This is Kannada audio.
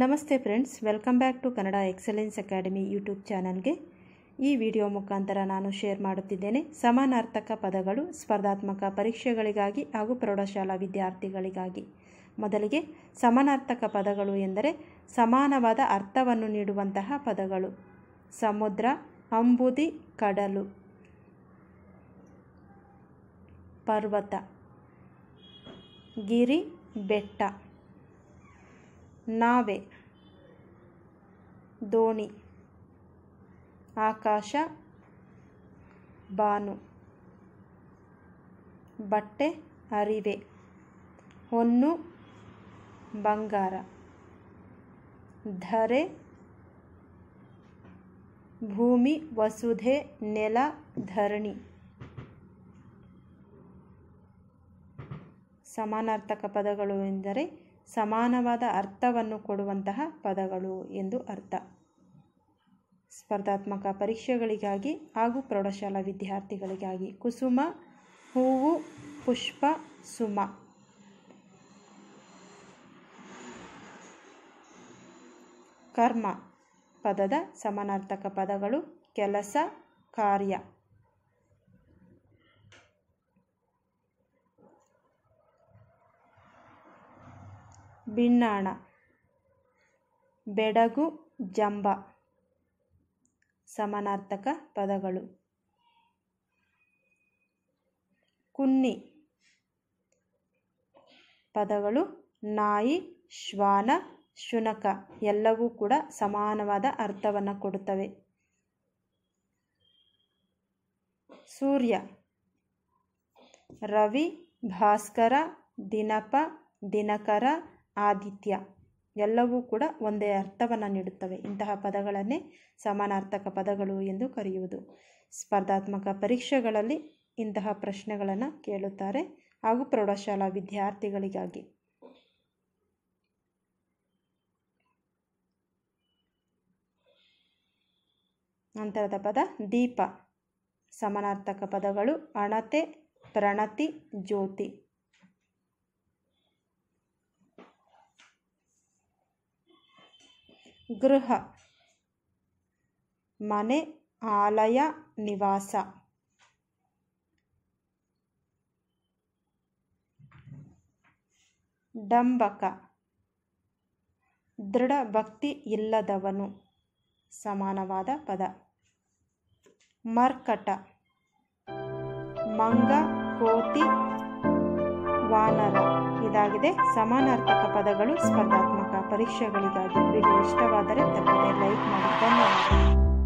ನಮಸ್ತೆ friends, welcome back to Kannada excellence academy YouTube ಚಾನಲ್ಗೆ. ಈ ವಿಡಿಯೋ ಮುಖಾಂತರ ನಾನು ಶೇರ್ ಮಾಡುತ್ತಿದ್ದೇನೆ ಸಮಾನಾರ್ಥಕ ಪದಗಳು ಸ್ಪರ್ಧಾತ್ಮಕ ಪರೀಕ್ಷೆಗಳಿಗಾಗಿ ಹಾಗೂ ಪ್ರೌಢಶಾಲಾ ವಿದ್ಯಾರ್ಥಿಗಳಿಗಾಗಿ. ಮೊದಲಿಗೆ ಸಮಾನಾರ್ಥಕ ಪದಗಳು ಎಂದರೆ ಸಮಾನವಾದ ಅರ್ಥವನ್ನು ನೀಡುವಂತಹ ಪದಗಳು. ಸಮುದ್ರ, ಅಂಬುದಿ, ಕಡಲು. ಪರ್ವತ, ಗಿರಿ, ಬೆಟ್ಟ. ನಾವೆ, ದೋಣಿ. ಆಕಾಶ, ಬಾನು. ಬಟ್ಟೆ, ಅರಿವೆ. ಹೊನ್ನು, ಬಂಗಾರ. ಧರೆ, ಭೂಮಿ, ವಸುಧೆ, ನೆಲ, ಧರಣಿ. ಸಮಾನಾರ್ಥಕ ಪದಗಳು ಎಂದರೆ ಸಮಾನವಾದ ಅರ್ಥವನ್ನು ಕೊಡುವಂತಹ ಪದಗಳು ಎಂದು ಅರ್ಥ. ಸ್ಪರ್ಧಾತ್ಮಕ ಪರೀಕ್ಷೆಗಳಿಗಾಗಿ ಹಾಗೂ ಪ್ರೌಢಶಾಲಾ ವಿದ್ಯಾರ್ಥಿಗಳಿಗಾಗಿ. ಕುಸುಮ, ಹೂವು, ಪುಷ್ಪ, ಸುಮ. ಕರ್ಮ ಪದದ ಸಮಾನಾರ್ಥಕ ಪದಗಳು ಕೆಲಸ, ಕಾರ್ಯ. ಬಿನ್ನಾಣ, ಬೆಡಗು, ಜಂಬ. ಸಮಾನಾರ್ಥಕ ಪದಗಳು. ಕುನ್ನಿ ಪದಗಳು ನಾಯಿ, ಶ್ವಾನ, ಶುನಕ ಎಲ್ಲವೂ ಕೂಡ ಸಮಾನವಾದ ಅರ್ಥವನ್ನು ಕೊಡುತ್ತವೆ. ಸೂರ್ಯ, ರವಿ, ಭಾಸ್ಕರ, ದಿನಪ, ದಿನಕರ, ಆದಿತ್ಯ ಎಲ್ಲವೂ ಕೂಡ ಒಂದೇ ಅರ್ಥವನ್ನು ನೀಡುತ್ತವೆ. ಇಂತಹ ಪದಗಳನ್ನೇ ಸಮಾನಾರ್ಥಕ ಪದಗಳು ಎಂದು ಕರೆಯುವುದು. ಸ್ಪರ್ಧಾತ್ಮಕ ಪರೀಕ್ಷೆಗಳಲ್ಲಿ ಇಂತಹ ಪ್ರಶ್ನೆಗಳನ್ನು ಕೇಳುತ್ತಾರೆ ಹಾಗೂ ಪ್ರೌಢಶಾಲಾ ವಿದ್ಯಾರ್ಥಿಗಳಿಗಾಗಿ. ನಂತರದ ಪದ ದೀಪ. ಸಮಾನಾರ್ಥಕ ಪದಗಳು ಅಣತೆ, ಪ್ರಣತಿ, ಜ್ಯೋತಿ. ಗೃಹ, ಮನೆ, ಆಲಯ, ನಿವಾಸ. ಡಂಬಕ, ದೃಢ ಭಕ್ತಿ ಇಲ್ಲದವನು. ಸಮಾನವಾದ ಪದ. ಮರ್ಕಟ, ಮಂಗ, ಕೋತಿ, ವಾನರ. ಇದಾಗಿದೆ ಸಮಾನಾರ್ಥಕ ಪದಗಳು ಸ್ಪರ್ಧಾತ್ಮಕ ಪರೀಕ್ಷೆಗಳಿಗಾಗಿ. ವಿಡಿಯೋ ಇಷ್ಟವಾದರೆ ತಪ್ಪದೆ ಲೈಕ್ ಮಾಡಿ. ಧನ್ಯವಾದ.